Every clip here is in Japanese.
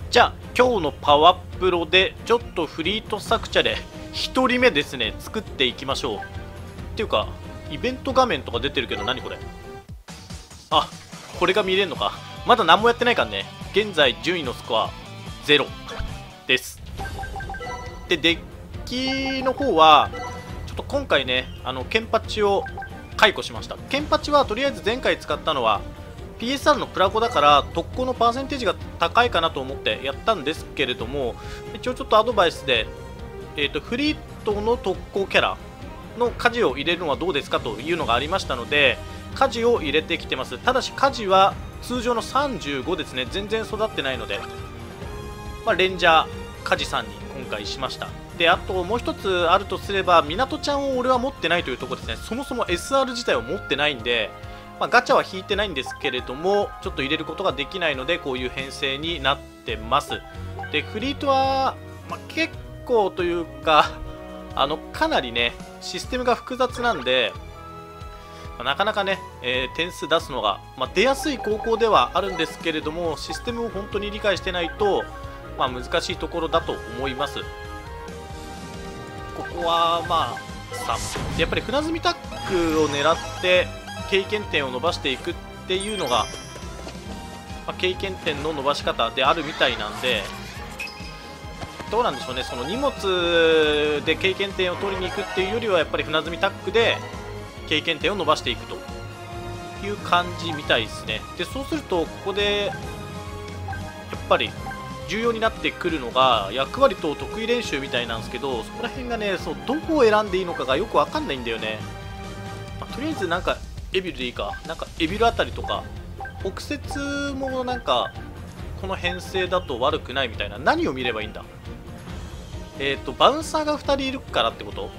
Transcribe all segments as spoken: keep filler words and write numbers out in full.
じゃあ今日のパワープロでちょっとフリート作者でひとりめですね作っていきましょう。っていうかイベント画面とか出てるけど何これ。あ、これが見れるのか。まだ何もやってないからね。現在順位のスコアゼロです。でデッキの方はちょっと今回ね、あのケンパチを解雇しました。ケンパチはとりあえず前回使ったのは ピーエスアール のプラゴだから特攻のパーセンテージが高いかなと思ってやったんですけれども、一応ちょっとアドバイスで、えーと、フリートの特攻キャラの火事を入れるのはどうですかというのがありましたので、火事を入れてきてます。ただし火事は通常のさんじゅうごですね。全然育ってないので、まあ、レンジャー火事さんに今回しました。であともう一つあるとすれば、港ちゃんを俺は持ってないというところですね。そもそも エスアール 自体を持ってないんで、まあ、ガチャは引いてないんですけれども、ちょっと入れることができないのでこういう編成になってます。でフリートは、まあ、結構というかあのかなりねシステムが複雑なんで、まあ、なかなかね、えー、点数出すのが、まあ、出やすい高校ではあるんですけれども、システムを本当に理解してないと、まあ、難しいところだと思います。ここはまあさん、やっぱり船積みタックを狙って経験点を伸ばしていくっていうのが、まあ、経験点の伸ばし方であるみたいなんで、どうなんでしょうね。その荷物で経験点を取りに行くっていうよりは、やっぱり船積みタックで経験点を伸ばしていくという感じみたいですね。でそうするとここでやっぱり重要になってくるのが役割と得意練習みたいなんですけど、そこら辺がね、そうどこを選んでいいのかがよく分かんないんだよね。まあ、とりあえずなんかエビルでいいか。なんかエビルあたりとか北節もなんかこの編成だと悪くないみたいな。何を見ればいいんだ。えっとバウンサーがふたりいるからってこと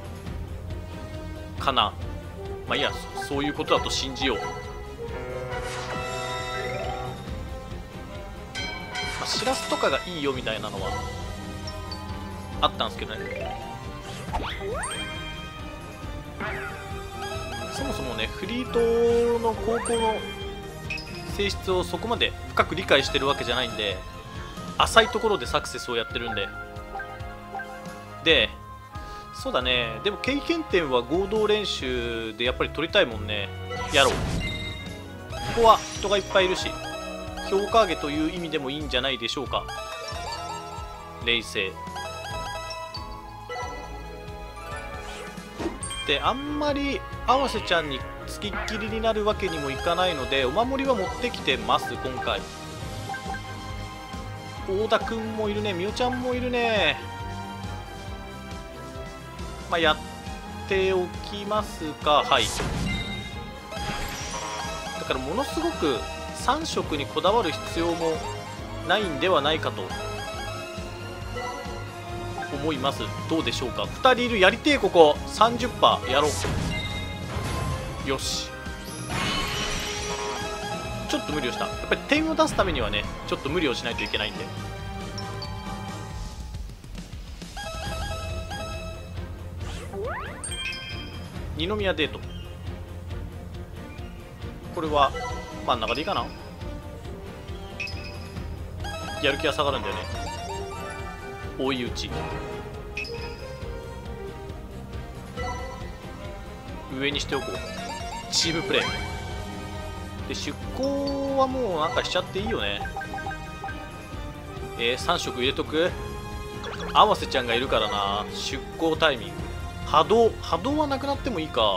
かな。まあいいや、そういうことだと信じよう。まあ、しらすとかがいいよみたいなのはあったんですけどね。そもそもねフリートの高校の性質をそこまで深く理解してるわけじゃないんで、浅いところでサクセスをやってるんで。でそうだね、でも経験点は合同練習でやっぱり取りたいもんね。やろう。ここは人がいっぱいいるし評価上げという意味でもいいんじゃないでしょうか。冷静で、あんまり合わせちゃんにつきっきりになるわけにもいかないので、お守りは持ってきてます今回。大田くんもいるね、みおちゃんもいるね。まあ、やっておきますか。はい。だからものすごくさん色にこだわる必要もないんではないかと思います。どうでしょうか。ふたりいる。やりてえ。ここ さんじゅっパーセント やろう。よし、ちょっと無理をした。やっぱり点を出すためにはねちょっと無理をしないといけないんで。二宮デート、これは真ん中でいいかな。やる気は下がるんだよね。追い打ち、上にしておこう。チームプレーで出航はもうなんかしちゃっていいよね。えー、さん色入れとく。合わせちゃんがいるからな。出航タイミング、波動波動はなくなってもいいか。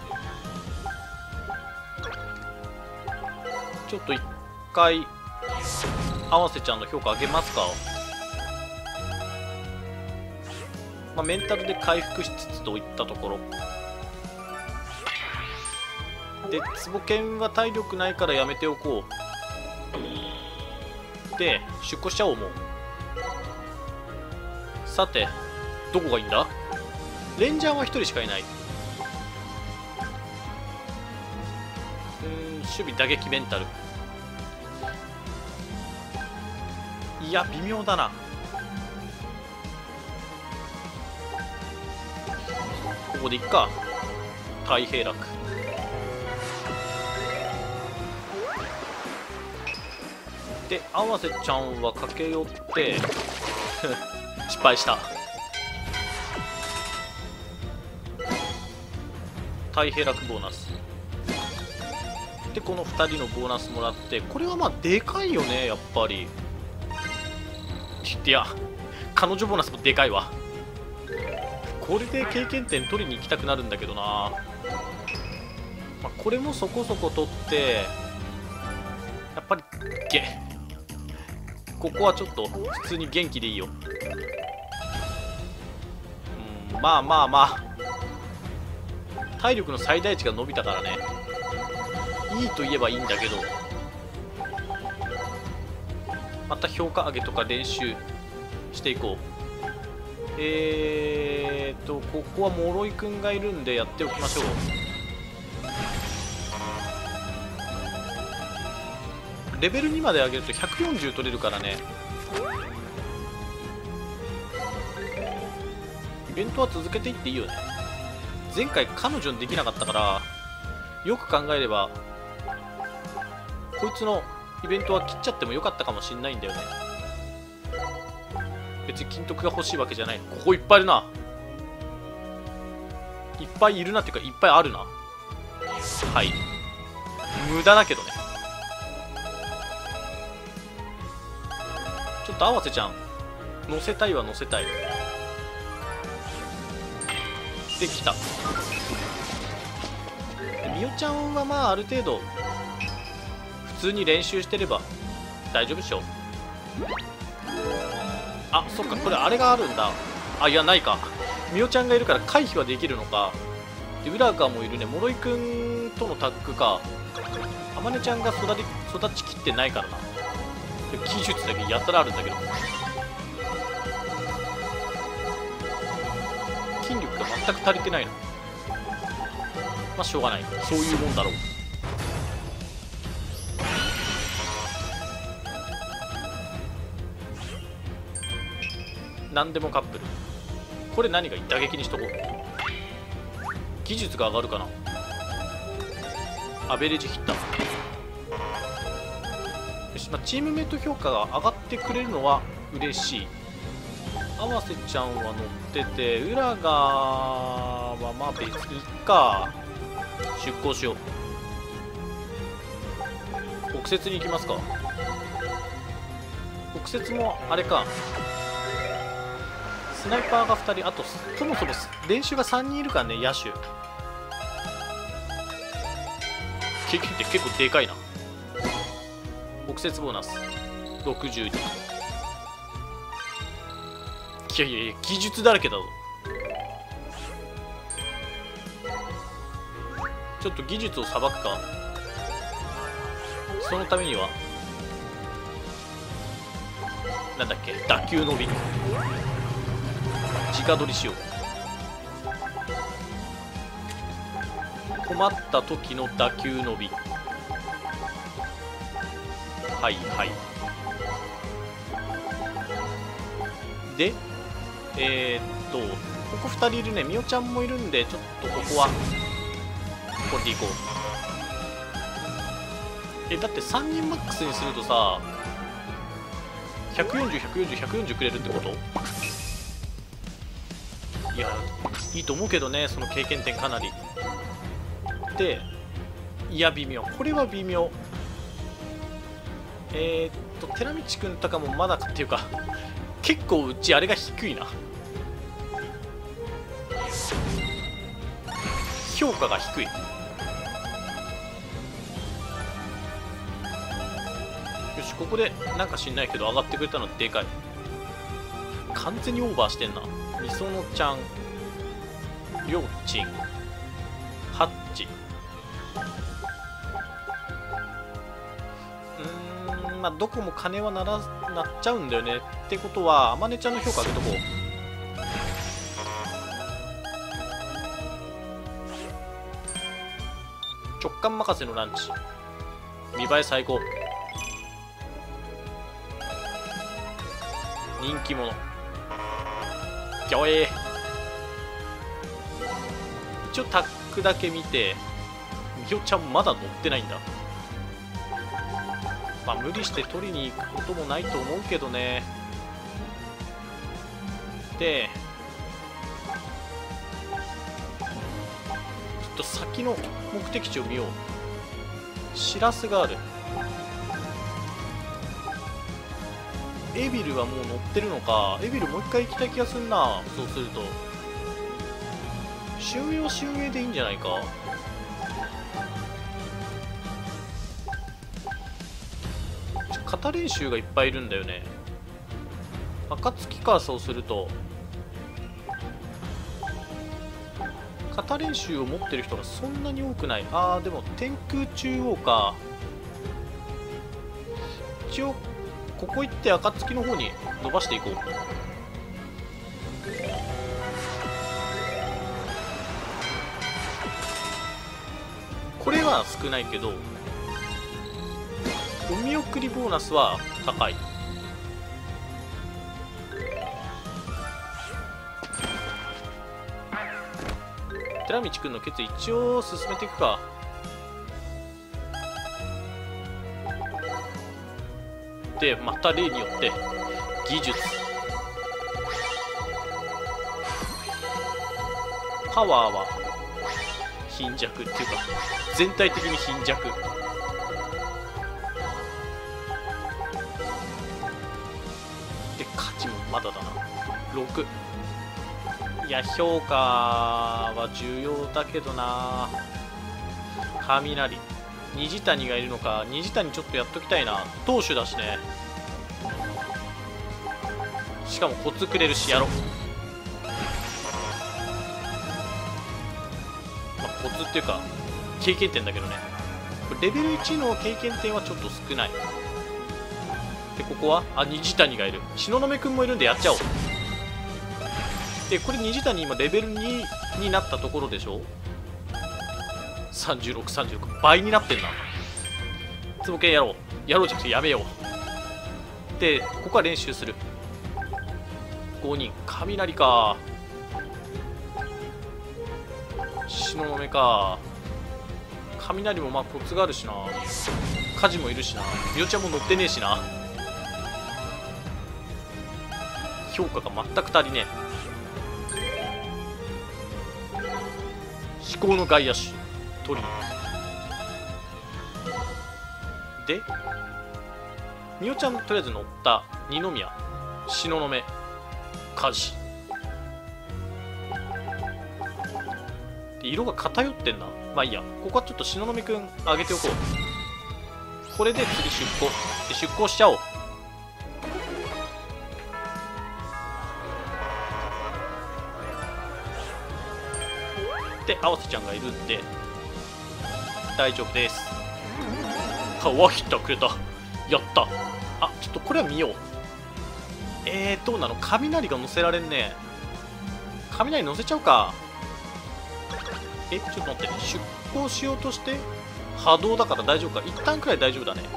ちょっと一回合わせちゃんの評価上げますか。まあ、メンタルで回復しつつといったところで、ツボケンは体力ないからやめておこう。で出庫しちゃおう。もうさてどこがいいんだ。レンジャーはひとりしかいない。うーん、守備打撃メンタル、いや微妙だな。ここでいっか。太平楽で合わせちゃんは駆け寄って失敗した。大平楽ボーナスでこのふたりのボーナスもらって、これはまあでかいよねやっぱり。いや彼女ボーナスもでかいわ。これで経験点取りに行きたくなるんだけどな、まあ、これもそこそこ取ってやっぱりゲここはちょっと普通に元気でいいよ。うんまあまあまあ体力の最大値が伸びたからね、いいと言えばいいんだけど、また評価上げとか練習していこう。えーっとここは諸井くんがいるんでやっておきましょう。レベルにまで上げるとひゃくよんじゅう取れるからね。イベントは続けていっていいよね。前回彼女にできなかったから、よく考えればこいつのイベントは切っちゃってもよかったかもしんないんだよね。別に金徳が欲しいわけじゃない。ここいっぱいいるな。いっぱいいるなっていうかいっぱいあるな。はい、無駄だけどね。ちょっと合わせちゃん乗せたいは乗せたい。できた。みおちゃんはまあある程度普通に練習してれば大丈夫でしょ。あ、そっか、これあれがあるんだ。あ、いやないか。みおちゃんがいるから回避はできるのか。で浦川もいるね。諸井くんとのタッグか。あまねちゃんが育り育ちきってないからな。技術だけやたらあるんだけど、筋力が全く足りてないな。まあしょうがない、そういうもんだろう。何でもカップル。これ何がいい？打撃にしとこう。技術が上がるかな。アベレージヒッター。よし、まあ、チームメイト評価が上がってくれるのは嬉しい。合わせちゃんは乗ってて、浦賀はまあ別にいっか。出航しよう。北摂に行きますか。北摂もあれか、スナイパーがふたり、あとそもそも練習がさんにんいるからね。野手経験って結構でかいな。北摂ボーナスろくじゅうに。いやいやいや技術だらけだぞ。ちょっと技術をさばくか。そのためにはなんだっけ、打球伸び直取りしよう。困った時の打球伸び。はいはい。でえー、っとここふたりいるね。みおちゃんもいるんで、ちょっとここはこれでいこう。えだってさんにんマックスにするとさ、ひゃくよんじゅう、ひゃくよんじゅう、ひゃくよんじゅうくれるってこと？いやいいと思うけどね、その経験点かなりで。いや微妙、これは微妙。えー、っと寺道くんとかもまだっていうか結構うちあれが低いな。評価が低い。よし、ここでなんか知んないけど上がってくれたのでかい。完全にオーバーしてんな。みそのちゃん、りょうちん、ハッチ。うーんまあどこも金はならなっちゃうんだよね。ってことはあまねちゃんの評価上げとこう。直感任せのランチ、見栄え最高。人気者ギョエー。一応タックだけ見て、みおちゃんまだ乗ってないんだ。 まあ無理して取りに行くこともないと思うけどね。でちょっと先の目的地を見よう。しらすがある。エビルはもう乗ってるのか。エビルもう一回行きたい気がするな。そうすると春英は春英でいいんじゃないか。型練習がいっぱいいるんだよね。暁か。そうすると型練習を持ってる人がそんなに多くない。あーでも天空中央か。一応ここ行って暁の方に伸ばしていこう。これは少ないけどお見送りボーナスは高い。寺道くんの決意一応進めていくか。でまた例によって技術パワーは貧弱っていうか全体的に貧弱で、価値もまだだな。ろく。いや評価は重要だけどな。雷虹谷がいるのか。虹谷ちょっとやっときたいな。投手だしね。しかもコツくれるしやろう。まあ、コツっていうか経験点だけどね。レベルいちの経験点はちょっと少ない。でここはあ虹谷がいる。東雲くんもいるんでやっちゃおう。でこれ虹谷今レベルにになったところでしょ。さんじゅうろく、さんじゅうろく倍になってんな。つぼけやろう。やろうじゃなくてやめよう。でここは練習する。ごにん雷か。東雲か。雷もまあコツがあるしな。火事もいるしな。みおちゃんも乗ってねえしな。評価が全く足りねえ。至高の外野手取りでみおちゃんとりあえず乗った二宮東雲火事で色が偏ってんな。まあいいや。ここはちょっと東雲くん上げておこう。これで次出航で出航しちゃおう。で合わせちゃんがいるんで大丈夫です。あワヒッタくれた。やった。あちょっとこれは見よう。えーどうなの。雷が乗せられんね。雷乗せちゃうか。えちょっと待ってね。出航しようとして波動だから大丈夫か。一旦くらい大丈夫だね。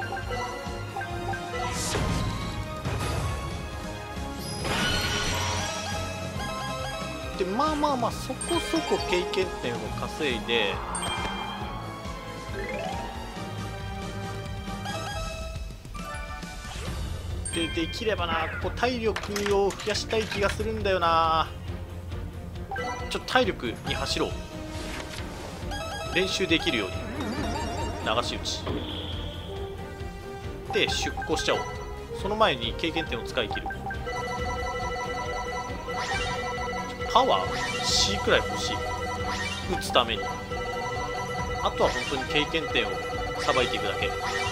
でまあまあまあそこそこ経験点を稼いででできればなここ体力を増やしたい気がするんだよな。ちょっと体力に走ろう。練習できるように流し打ちで出航しちゃおう。その前に経験点を使い切る。パワー C くらい欲しい。打つために。あとは本当に経験点をさばいていくだけ。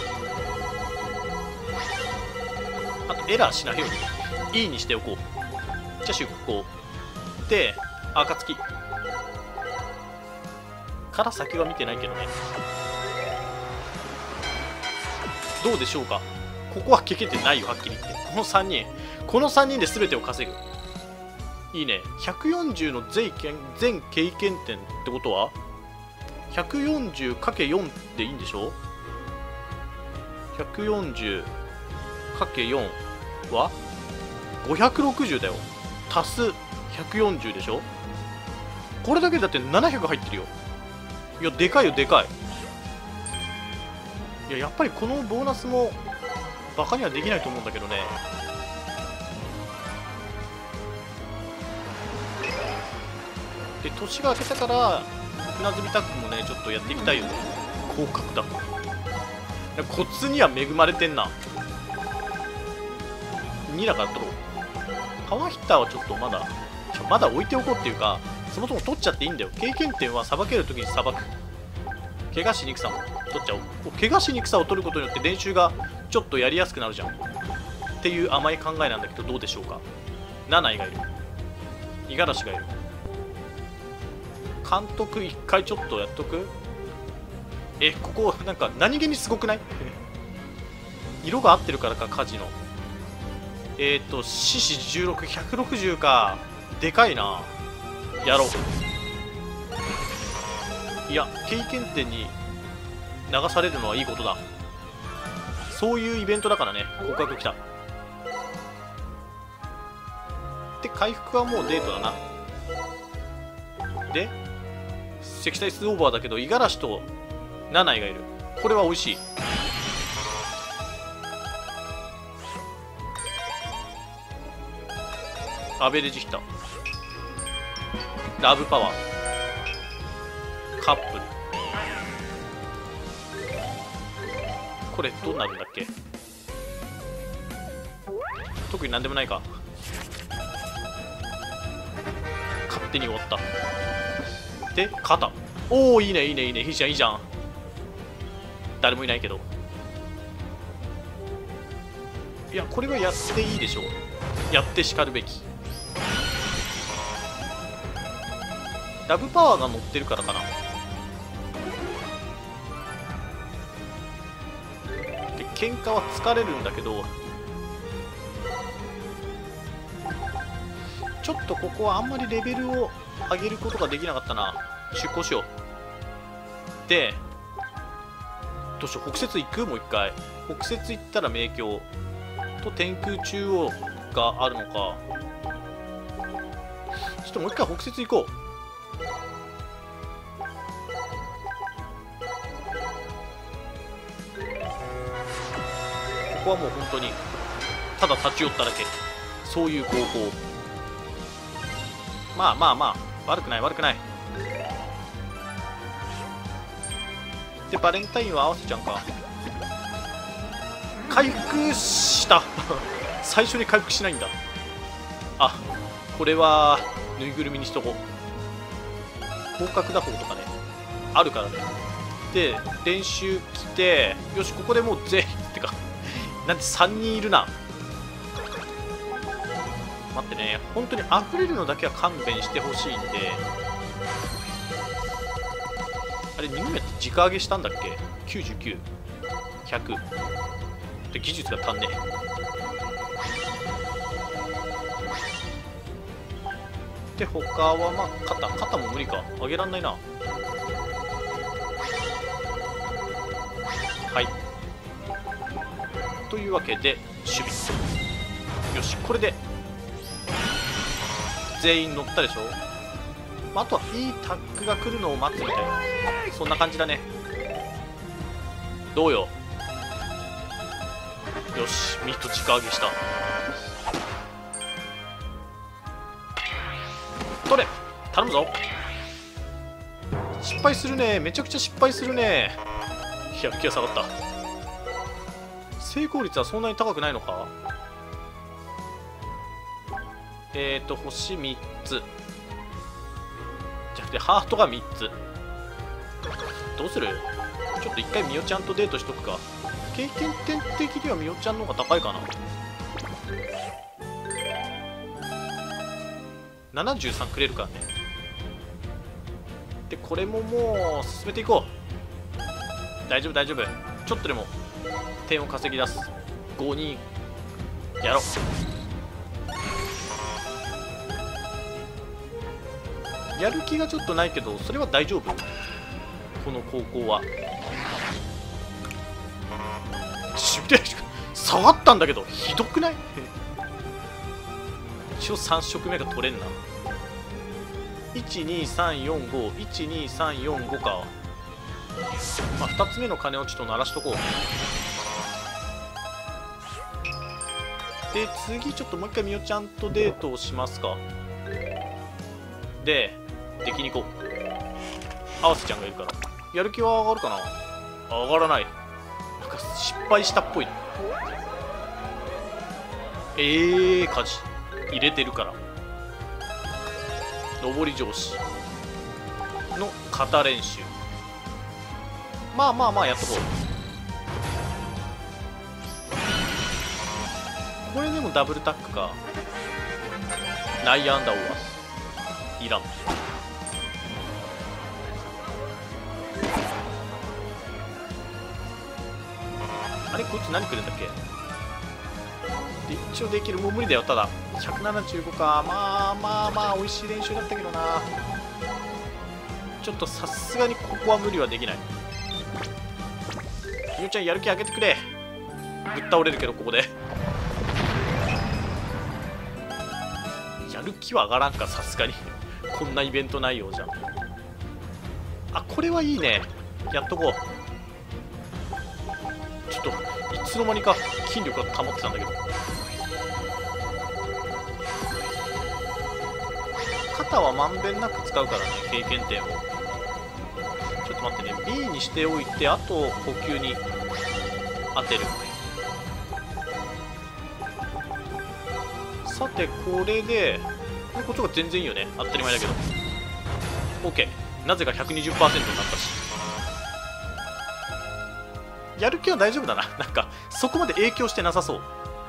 あとエラーしないように E にしておこう。じゃあ出航で暁から先は見てないけどね。どうでしょうか。ここは経験点ないよはっきり言って。このさんにんこのさんにんで全てを稼ぐ。いいね。ひゃくよんじゅうの全全経験点ってことは ひゃくよんじゅうかけるよん でいいんでしょ。 ひゃくよんじゅうかけるよん はごひゃくろくじゅうだよ。足すひゃくよんじゅうでしょ。これだけだってななひゃく入ってるよ。いやでかいよでかい。いややっぱりこのボーナスもバカにはできないと思うんだけどね。で年が明けたから船積みタッグもねちょっとやっていきたいよね。広角だコツには恵まれてんな。にだから取ろう。パワーヒッターはちょっとまだちょまだ置いておこうっていうか、そもそも取っちゃっていいんだよ。経験点はさばけるときにさばく。怪我しにくさも取っちゃおう。怪我しにくさを取ることによって練習がちょっとやりやすくなるじゃんっていう甘い考えなんだけど、どうでしょうか。ナナイがいる、五十嵐がいる。監督一回ちょっとやっとく。えここなんか何気にすごくない色が合ってるからか。カジノえっ、ー、と獅子じゅうろく、ひゃくろくじゅうか。でかいな。やろう。いや経験点に流されるのはいいことだ。そういうイベントだからね。告白来た。で回復はもうデートだな。で積載数オーバーだけど五十嵐と七井がいる。これは美味しい。アベレージヒッター、ラブパワー、カップル。これどうなるんだっけ。特になんでもないか。勝手に終わった。で肩。おおいいねいいねいいね。いいじゃんいいじゃん。誰もいないけど。いやこれはやっていいでしょう。やってしかるべき。ラブパワーが乗ってるからかな。で喧嘩は疲れるんだけど、ちょっとここはあんまりレベルを上げることができなかったな。出航しよう。でどうしよう。北節行く。もう一回北節行ったら明鏡と天空中央があるのか。ちょっともう一回北節行こう。ここはもう本当にただ立ち寄っただけ。そういう高校。まあまあまあ悪くない悪くない。でバレンタインは合わせちゃんか。回復した最初に回復しないんだ。あこれはぬいぐるみにしとこう。広角打法とかねあるからね。で練習来て、よしここでもう全員ってかなんてさんにんいるな。待ってね、本当に溢れるのだけは勘弁してほしいんで。あれにぐめって直上げしたんだっけ。きゅうじゅうきゅう、ひゃくで技術が足んねえ。で他はまあ肩肩も無理か。上げらんないな。はいというわけで守備。よしこれで全員乗ったでしょ。まあ、あとはいいタッグが来るのを待つみたいな、そんな感じだね。どうよ。よしミート直上げした。取れ頼むぞ。失敗するね。めちゃくちゃ失敗するね。やる気が下がった。成功率はそんなに高くないのか。えーと星みっつじゃなくてハートがみっつ。どうする。ちょっと一回みおちゃんとデートしとくか。経験点的にはみおちゃんの方が高いかな。ななじゅうさんくれるからね。でこれももう進めていこう。大丈夫大丈夫。ちょっとでも点を稼ぎ出す。ごにんやろう。やる気がちょっとないけどそれは大丈夫。この高校はシミュレーション下がったんだけどひどくない一応さん色目が取れんな。いちにさんよんご いちにさんよんごか。まあふたつめの鐘をちょっと鳴らしとこう。 で次ちょっともう一回みおちゃんとデートをしますか。で敵に行こう。合わせちゃんがいるからやる気は上がるかな。上がらない。なんか失敗したっぽいな。えー、火事入れてるから。上り上司の型練習、まあまあまあやっとこう。これでもダブルタックか。内野安打はいらん。あれこいつ何くれんだっけ。で一応できる。もう無理だよ。ただひゃくななじゅうごか。まあまあまあ美味しい練習だったけどな。ちょっとさすがにここは無理はできない。みおちゃんやる気上げてくれ。ぶっ倒れるけどここでやる気は上がらんか、さすがにこんなイベント内容じゃん。あ、これはいいね。やっとこう。ちょっといつの間にか筋力が保ってたんだけど。肩はまんべんなく使うからね、経験点を。ちょっと待ってね、 B にしておいて、あと呼吸に当てる。さてこれでこっちが全然いいよね。当たり前だけど OK。 なぜか ひゃくにじゅっパーセント になったし、やる気は大丈夫だな。なんかそこまで影響してなさそう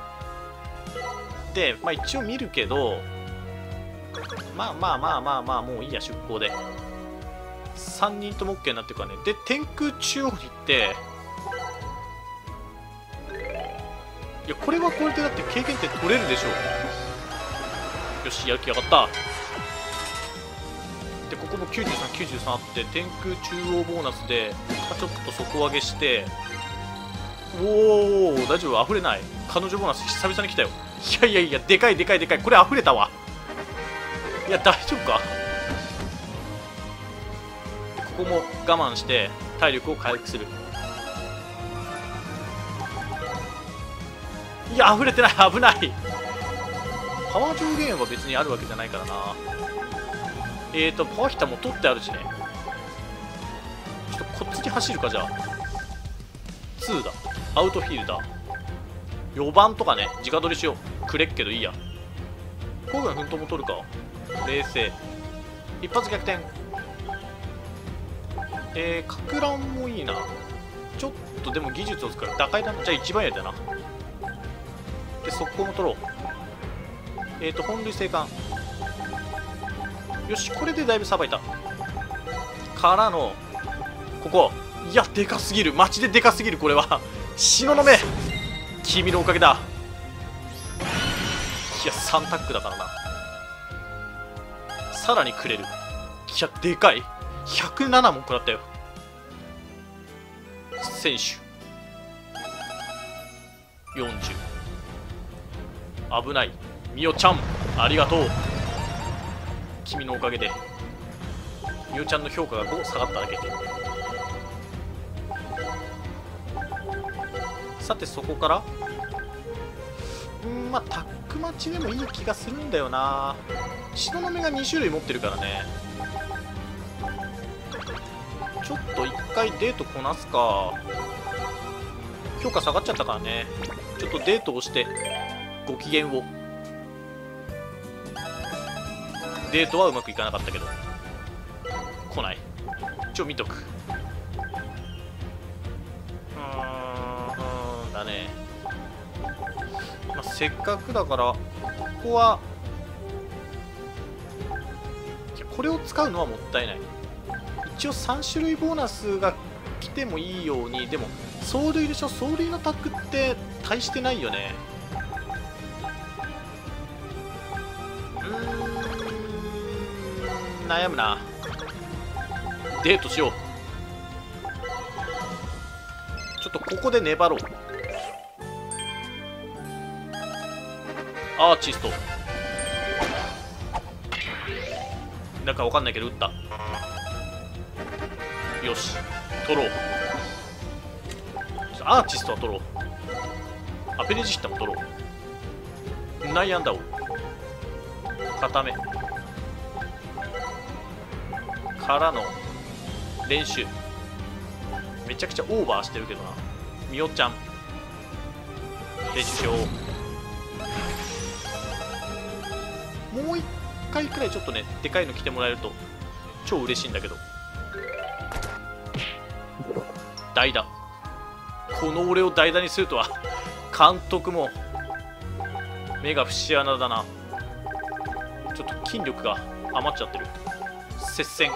で、まあ一応見るけど、まあまあまあまあまあもういいや。出航でさんにんとも OK になってるからね。で天空中央に行って、いやこれはこれでだって経験点取れるでしょう。よし、やる気上がった。でここもきゅうじゅうさん、きゅうじゅうさんあって、天空中央ボーナスでちょっと底上げして、おお大丈夫。溢れない。彼女ボーナス久々に来たよ。いやいやいや、でかいでかいでかい。これ溢れたわ。いや大丈夫か。ここも我慢して体力を回復する。いや溢れてない。危ない。パワー上限は別にあるわけじゃないからな。えーとパワーヒッターも取ってあるしね。ちょっとこっちに走るか。じゃあにだ。アウトフィールダーよばんとかね、直取りしよう。くれっけどいいや。郊外奮闘も取るか。冷静。一発逆転。えー、かく乱もいいな。ちょっとでも技術を使う。打開だな。じゃあ一番やりだな。で速攻も取ろう。えーと本塁生還。よし、これでだいぶさばいたからのここ。いやでかすぎる。マジででかすぎる。これは東雲、君のおかげだ。いやさんタックだからな。さらにくれる。いやでかい。ひゃくななも食らったよ。選手よんじゅう。危ない。みおちゃんありがとう。君のおかげでみおちゃんの評価がご下がっただけ。さてそこからうんまあタック待ちでもいい気がするんだよな。東雲がに種類持ってるからね。ちょっと一回デートこなすか。評価下がっちゃったからね。ちょっとデートをしてご機嫌を。デートはうまくいかなかったけど来ない。一応見とく。うーんだね。まあ、せっかくだからここは、いやこれを使うのはもったいない。一応さん種類ボーナスが来てもいいように。でも走塁でしょ。走塁のタックって大してないよね。うーん悩むな。デートしよう。ちょっとここで粘ろう。アーチストなんかわかんないけど打った。よし取ろう。アーチストは取ろう。アペレジヒッタも取ろう。 内野安打を固めからの練習。めちゃくちゃオーバーしてるけどな。みおちゃん練習しよう。もう一回くらいちょっとねでかいの来てもらえると超嬉しいんだけど。代打、この俺を代打にするとは監督も目が節穴だな。ちょっと筋力が余っちゃってる。接戦。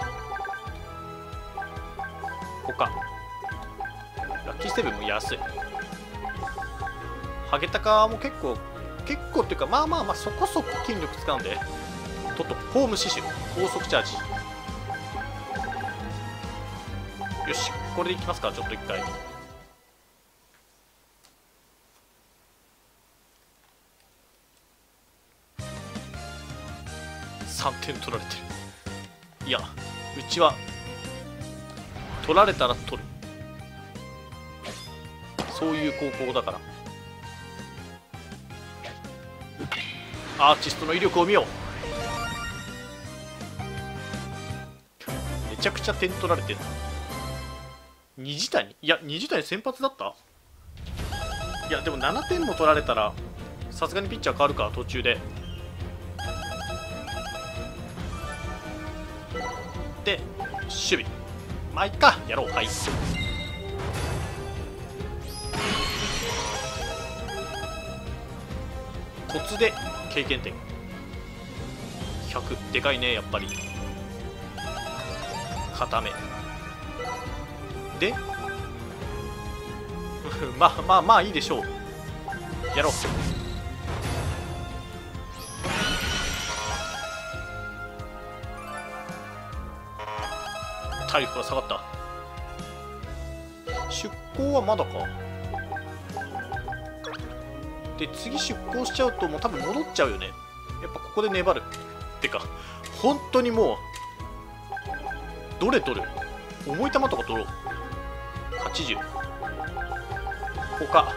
他ラッキーセブンも安い。ハゲタカも結構結構っていうかまあまあまあそこそこ筋力使うんで、とっとホーム死守高速チャージ。よし、これでいきますか。ちょっと一回さんてん取られてる。いや、うちは取られたら取る、そういう高校だから。アーティストの威力を見よう。めちゃくちゃ点取られてる。虹谷、いや虹谷先発だった。いやでもななてんも取られたらさすがにピッチャー変わるか途中で。で守備まあいっか、やろう。はい、コツで経験点ひゃく、でかいねやっぱり。固めでまあまあまあいいでしょう。やろう。体力が下がった。出航はまだか。で次出航しちゃうともう多分戻っちゃうよね。やっぱここで粘るってか、本当にもうどれ取る、重い球とか取ろう。はちじゅう他、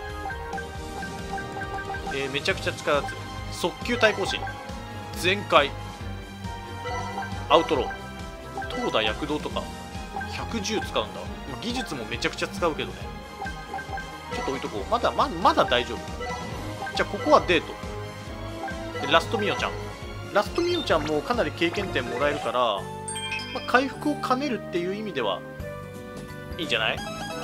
えー、めちゃくちゃ力強い速球対抗心全開アウトロー投打躍動とかひゃくじゅう使うんだ。技術もめちゃくちゃ使うけどね。ちょっと置いとこう。まだままだ大丈夫。じゃあここはデートでラストミオちゃん。ラストミオちゃんもかなり経験点もらえるから、まあ、回復を兼ねるっていう意味ではいいんじゃない。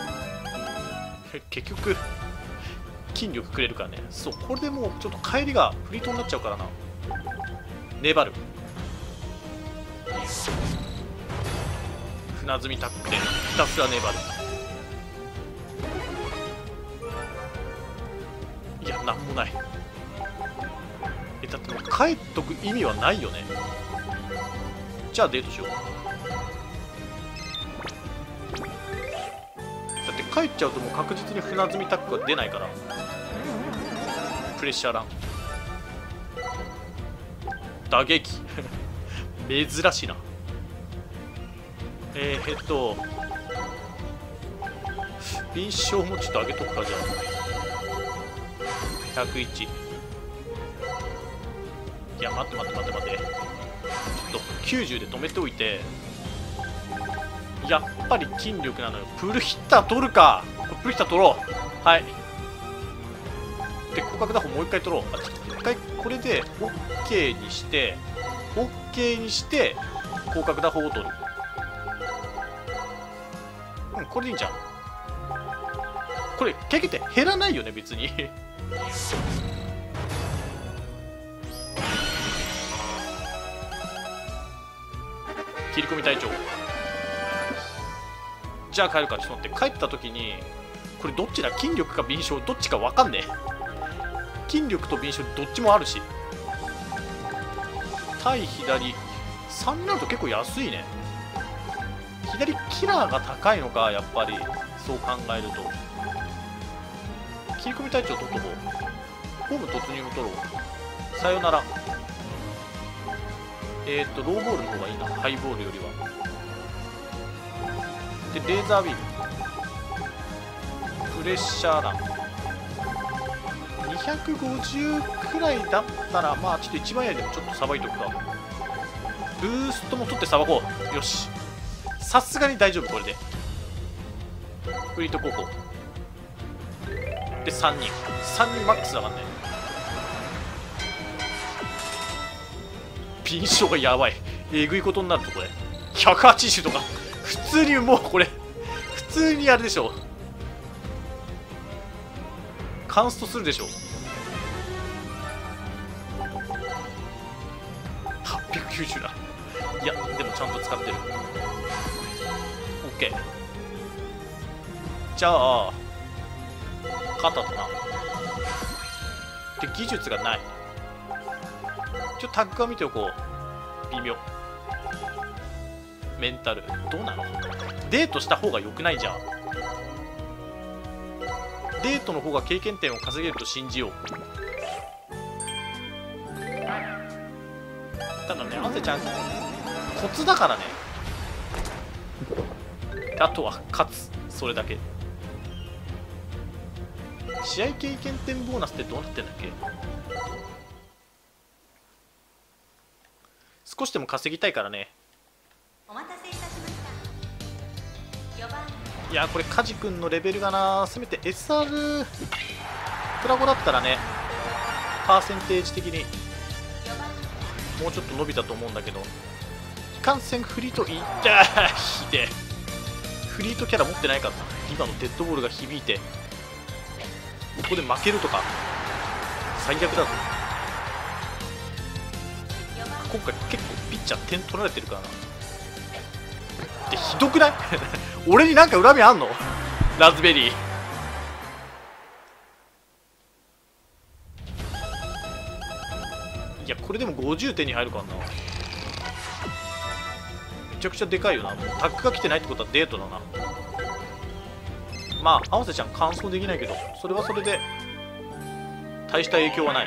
結局筋力くれるからね。そう、これでもうちょっと帰りがフリートになっちゃうからな。粘る船積みタックでひたすら粘る。いやなんもない。えだってもう帰っとく意味はないよね。じゃあデートしよう。だって帰っちゃうともう確実に船積みタックが出ないから。プレッシャーラン打撃珍しいな。えー、えっと臨床もちょっと上げとくか。じゃあひゃくいち。いや待って待って待って待って、ちょっときゅうじゅうで止めておいて。やっぱり筋力なのよ。プルヒッター取るか。プルヒッター取ろう。はい。で広角打法もう一回取ろう。あちょっと一回これで OK にして OK にして広角打法を取る。うん、これでいいんじゃん。これ経験って減らないよね別に切り込み隊長。じゃあ帰るか。ちょっと待って、帰った時にこれどっちだ、筋力か敏捷どっちか分かんねえ。筋力と敏捷どっちもあるし、対左さんになると結構安いね。左キラーが高いのか、やっぱりそう考えると。切り込み隊長取っとこう。ホーム突入も取ろう。さよなら。えっとローボールの方がいいな、ハイボールよりは。でレーザービーム、プレッシャーランにひゃくごじゅうくらいだったら、まあちょっと一番やりでもちょっとさばいとくか。ブーストも取ってさばこう。よし、さすがに大丈夫。これでフリート高校でさんにんさんにんマックスだからね。ピンショがやばい、えぐいことになるとこれひゃくはちじゅうとか普通に、もうこれ普通にあれでしょ、カンストするでしょ。はっぴゃくきゅうじゅうだ。いやでもちゃんと使ってる。 OK。 じゃあ肩となで、技術がない。ちょっとタッグは見ておこう。微妙。メンタルどうなの。デートした方が良くないじゃん。デートの方が経験点を稼げると信じよう。ただね、あぜちゃんコツだからね。あとは勝つ、それだけ。試合経験点ボーナスってどうなってんだっけ。少しでも稼ぎたいからね。 お待たせいたしました。よんばん。 いやこれカジ君のレベルがな、せめて エスアール プラゴだったらね、パーセンテージ的にもうちょっと伸びたと思うんだけど、いかんせんフリートいったひでフリートキャラ持ってないからな。今のデッドボールが響いてここで負けるとか最悪だぞ。今回結構ピッチャー点取られてるからな。でひどくない俺になんか恨みあんのラズベリー。いやこれでもごじゅうてんに入るからな。めちゃくちゃでかいよな。もうタッグが来てないってことはデートだな。まあ合わせちゃん完走できないけど、それはそれで大した影響はない。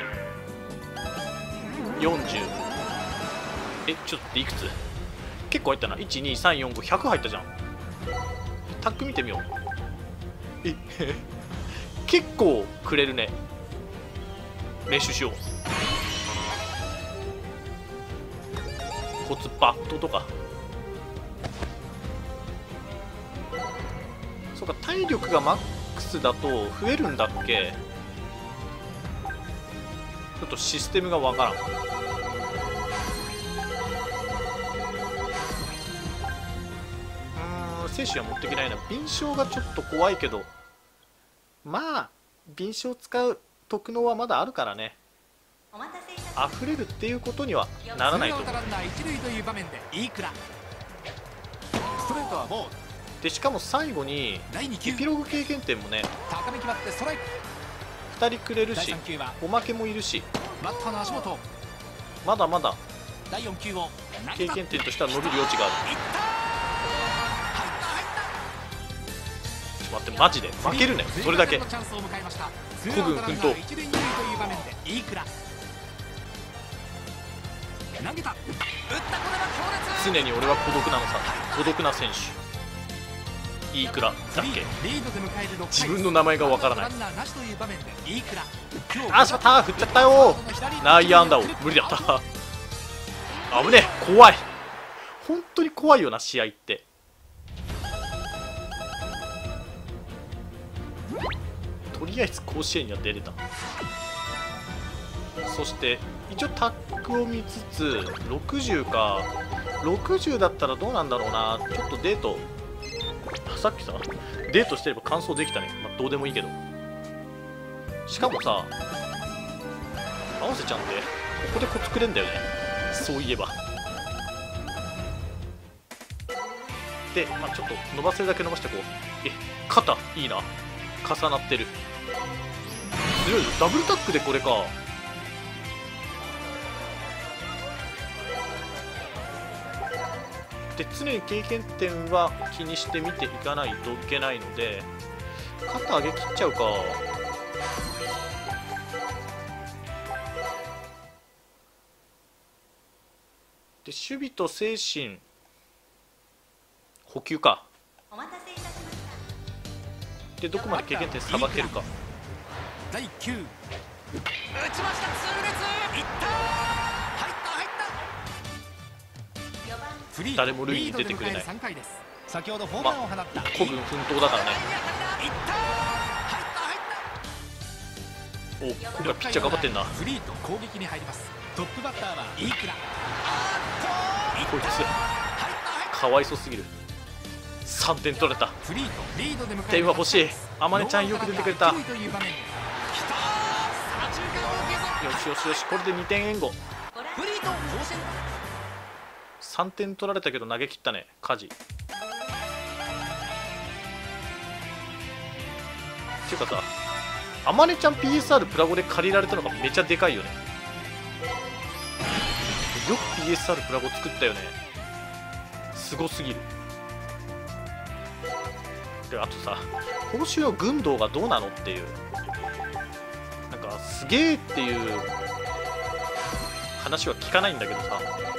よんじゅう、えちょっといくつ結構入ったな。いちにさんよんごひゃく入ったじゃん。タッグ見てみよう。え結構くれるね。練習しよう。コツバットとか。そうか、体力がマックスだと増えるんだっけ。ちょっとシステムがわからん。うーん、精子は持ってきないな。敏捷がちょっと怖いけど、まあ敏捷を使う特能はまだあるからね。溢れるっていうことにはならないと思う。でしかも最後にエピローグ経験点もねふたりくれるし、おまけもいるし、まだまだ経験点としては伸びる余地がある。ちょっと待って、マジで負けるね。それだけ。孤軍奮闘。常に俺は孤独なのさ。孤独な選手。いくらだっけ。自分の名前がわからない。あしまった、振っちゃったよ。内野安打を無理だった。危ねえ、怖い。本当に怖いよな試合って。とりあえず甲子園には出れた。そして一応タッグを見つつろくじゅうか。ろくじゅうだったらどうなんだろうな。ちょっとデート、さっきさデートしてれば完走できたね。まあ、どうでもいいけど。しかもさ合わせちゃんってここでコツくれんだよね、そういえば。で、まあ、ちょっと伸ばせるだけ伸ばしてこう。え肩いいな、重なってる。強いよ。ダブルタックでこれか。で常に経験点は気にして見ていかないといけないので、肩上げ切っちゃうか。で守備と精神補給か。でどこまで経験点さばけるか。 打ちました。痛烈いった。入った入った。 よばんフリー誰も塁に出てくれない。 さんかいです。先ほどホームランを放った、 まあ、孤軍奮闘だからね。 いった入った入った。 お、今回ピッチャー頑張ってんな。 フリーと攻撃に入ります。トップバッターは飯倉。 こいつかわいそうすぎる。さんてん取れた。 フリーとリードで迎え点は欲しい。あまねちゃんよく出てくれた。よしよしよし、これでにてん援護。 フリーと甲子園。 さんてん取られたけど投げ切ったね、カジ。っていうかさ、あまねちゃん ピーエスアール プラゴで借りられたのがめちゃでかいよね。よく ピーエスアール プラゴ作ったよね。すごすぎる。で、あとさ、報酬の軍道がどうなのっていう、なんかすげえっていう話は聞かないんだけどさ、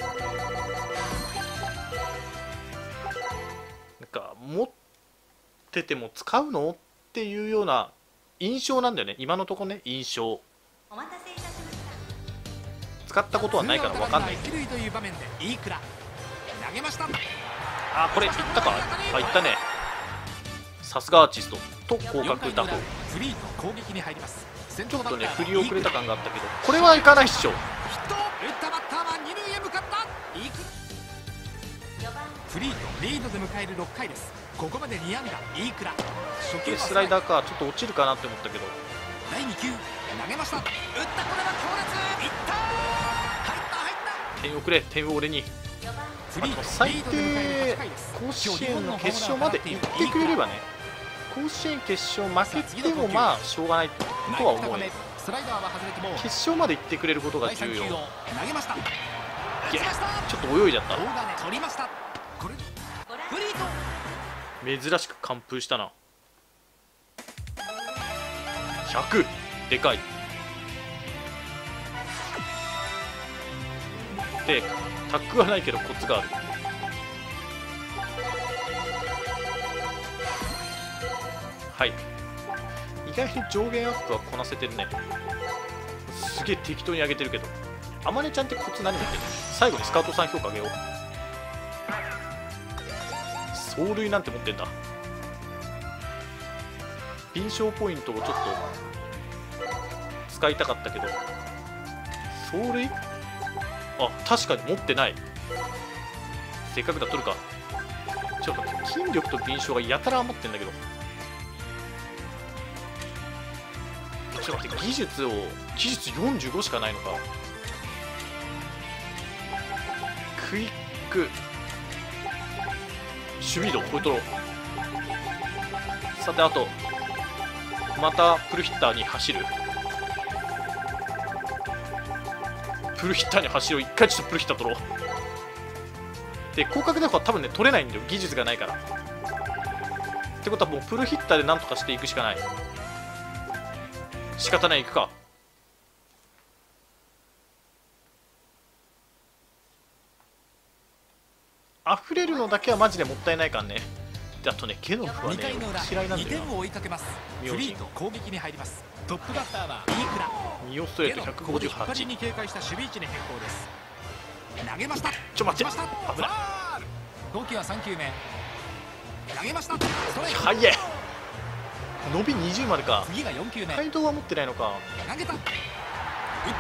なんか持ってても使うのっていうような印象なんだよね、今のところね。印象お待たせいたしました。 使ったことはないから分かんないけど。 という場面で飯倉投げました。 あ、これいったか。あ、いったね。さすがアーティストと広角打法。 フリーと攻撃に入ります。 ちょっとね振り遅れた感があったけど、これはいかないっしょ。 ヒット。打ったバッターは二塁へ向かった。飯倉。 よばんフリーとリードで迎えるろっかいです。ここまでに安打。飯倉初球はスライダーか、ちょっと落ちるかなって思ったけど。 だいに球投げました。打った。これは強烈いった。入った入った。 点をくれ、点を俺に。 よばんフリーと最リードで迎えるはち低かいです。 甲子園の決勝まで行ってくれればね。甲子園決勝負けてもまあしょうがないとは思うよ。 スライダーは外れても決勝まで行ってくれることが重要。いや、 投げました。 ちょっと泳いじゃった。 大金取りました。これご覧フリーと珍しく完封したな。ひゃくでかい。でタックはないけどコツがある。はい、意外に上限アップはこなせてるね。すげえ適当に上げてるけど、あまねちゃんってコツ何持ってるの？最後にスカウトさん評価上げよう。走塁なんて持ってんだ。敏捷ポイントをちょっと使いたかったけど、走塁、あ、確かに持ってない。せっかくだ取るか。ちょっと筋力と敏捷がやたら余ってんだけど。ちょっと待って、技術を技術よんじゅうごしかないのか。クイック守備移動、これ取ろう。さて、あとまたプルヒッターに走る。プルヒッターに走る。一回ちょっとプルヒッター取ろう。で、広角打法は多分ね取れないんだよ、技術がないから。ってことはもうプルヒッターでなんとかしていくしかない。仕方ない、行くか。溢れるのだけはマジでもったいないからね。で、あとね、ゲノフはね嫌いなんだよな。 にてんを追いかけます。フリーと攻撃に入ります。トップバッターは飯倉。 ニオストレートひゃくごじゅうはち。 に警戒した守備位置に変更です。投げました。 ちょ待って、 危ない。投球はさん球目投げました。ストライク。 はいえ、伸びにじゅうまでか。 次がよん球目街道は持ってないのか。 投げた。打った。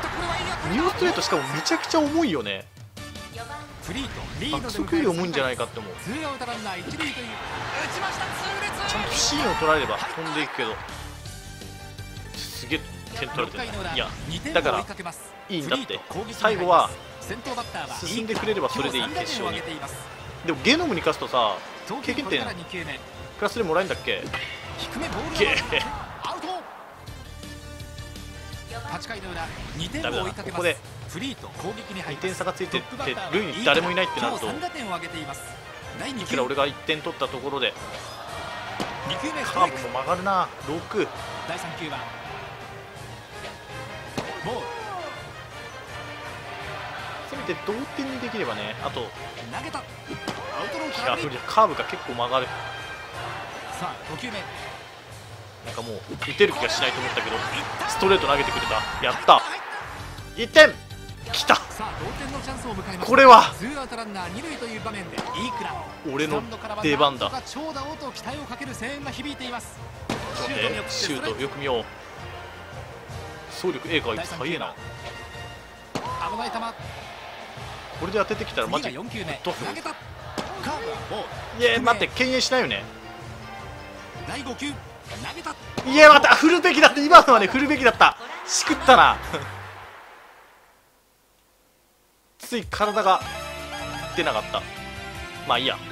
これはいい当たり。 ニオストレートしかもめちゃくちゃ重いよね。 よばんフリーとリードで爆速より重いんじゃないかって思う。 ツーアウトランナー一塁という。打ちました。痛烈。 ちゃんと芯を取られれば飛んでいくけど、すげえ点取られてる。いやだからいいんだって。最後は進んでくれればそれでいい。決勝に。でもゲノムに勝つとさ、経験点プラスでもらえるんだっけ。ゲーはちかいの裏にてんダメだな。 を追いかけます。 ここでフリーと攻撃に入にります。 てん差がついてって塁に誰もいないってなると、 今日さん打点を挙げています。だいにいく球ら俺がいってん取ったところでに球目ストカライク。 ーブも曲がるな。ろく。 だいさん球はボール。 せめて同点にできればね。あと、い投げた。アウトローや空振り。 無理だ、カーブが結構曲がる。 さあご球目なんかもう打てる気がしないと思ったけどストレート投げてくれた。やった。いってんきた。 さあ同点のチャンスを迎えます。 これはツーアウトランナー二塁という場面でいいクラ俺の出番だ。 長打をと期待をかける声援が響いています。 シュート見送ってシュートよく見よう。走力 A が早いな。 危ない球。 これで当ててきたらマジよん球目トフ。 投げた。カーブはボール。 いや待って敬遠しないよね。 だいご球投げた。 いや待って振るべきだって。今のはね振るべきだった。しくったなつい体が出なかった。まあいいや。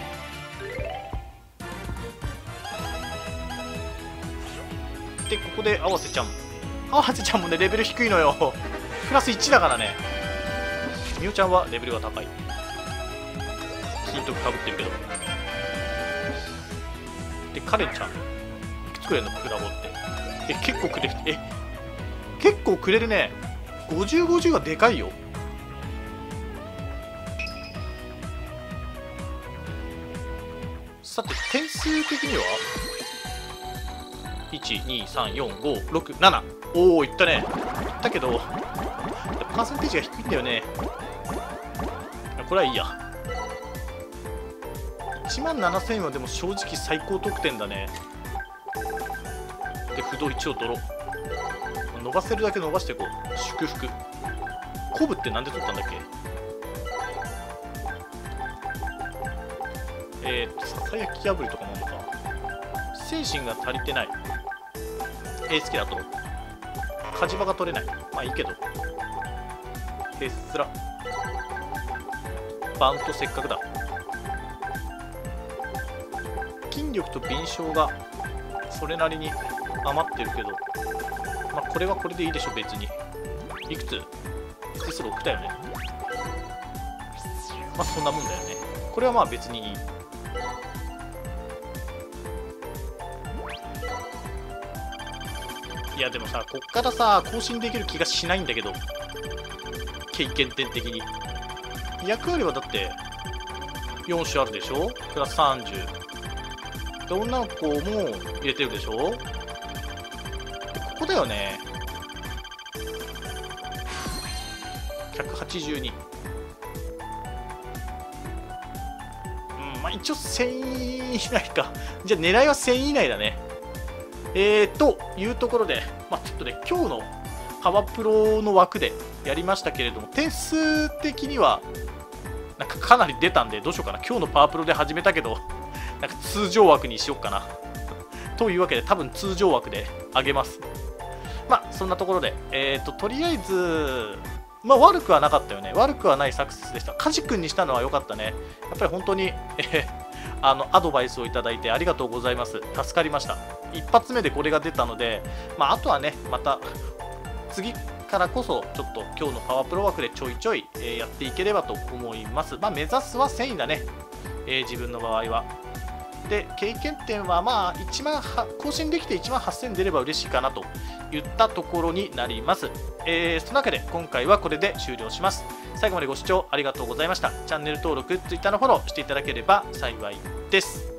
でここで合わせちゃん合わせちゃんもねレベル低いのよプラスいちだからね。みおちゃんはレベルが高い。金徳かぶってるけど。でカレンちゃんいくつくれるのクラボって。え結構くれる。え結構くれるね。ごじゅうごじゅうはでかいよ。さて点数的にはいちにさんよんごろくなな。おおいったね。いったけどパーセンテージが低いんだよね。これはいいや。いちまんななせんはでも正直最高得点だね。で不動いちを取ろう。伸ばせるだけ伸ばしていこう。祝福コブってなんで取ったんだっけ。えー、っとささやき破りとかなのか。精神が足りてない。エースケだと火事場が取れない。まあいいけどへっすらバントせっかくだ。筋力と敏捷がそれなりに余ってるけど、まあこれはこれでいいでしょ別に。いくつ普通ろくだよね。まあそんなもんだよね。これはまあ別にいい。いやでもさこっからさ更新できる気がしないんだけど、経験点的に役割はだってよん種あるでしょ。プラスさんじゅうで女の子も入れてるでしょ。でここだよねひゃくはちじゅうに。うんまあ一応せんい以内か。じゃあ狙いはせんい以内だね。えーというところで、まあ、ちょっとね今日のパワプロの枠でやりましたけれども、点数的にはなんかかなり出たんでどうしようかな。今日のパワプロで始めたけどなんか通常枠にしようかなというわけで多分通常枠で上げます。まあそんなところで、えーととりあえずまあ悪くはなかったよね。悪くはないサクセスでした。カジ君にしたのは良かったね。やっぱり本当に、えー、あのアドバイスをいただいてありがとうございます。助かりました。一発目でこれが出たので、まあ、あとはねまた次からこそちょっと今日のパワープロ枠でちょいちょい、えー、やっていければと思います。まあ、目指すはせんいだね、えー、自分の場合は。で経験点はまあいちまん更新できていちまんはっせん出れば嬉しいかなといったところになります。えー、その中で今回はこれで終了します。最後までご視聴ありがとうございました。チャンネル登録、Twitter のフォローしていただければ幸いです。